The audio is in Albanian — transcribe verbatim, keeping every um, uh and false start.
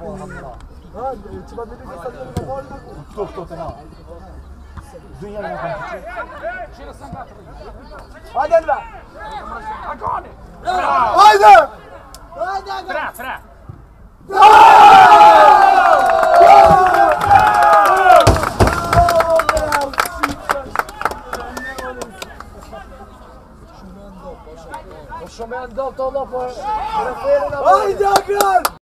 Ha, ciba dedi ki sakın ne var da top top ne? Dünya ne kadar? Hadi Elva. Haydi. Haydi. Tra, tra. Posso me andare dopo? Haydi Akran.